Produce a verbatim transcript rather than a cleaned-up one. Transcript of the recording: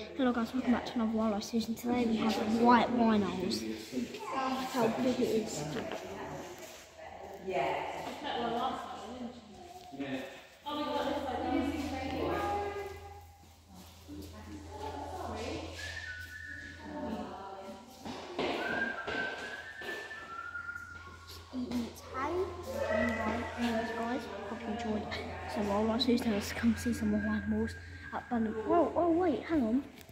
Hello guys, welcome back to another wildlife series, and today we have white rhinos. How big it is. Yeah. Eating its hay. Anyways guys, hope you enjoyed some wildlife series. Now let's come see some more animals at Bunham. Whoa, oh wait, hang on.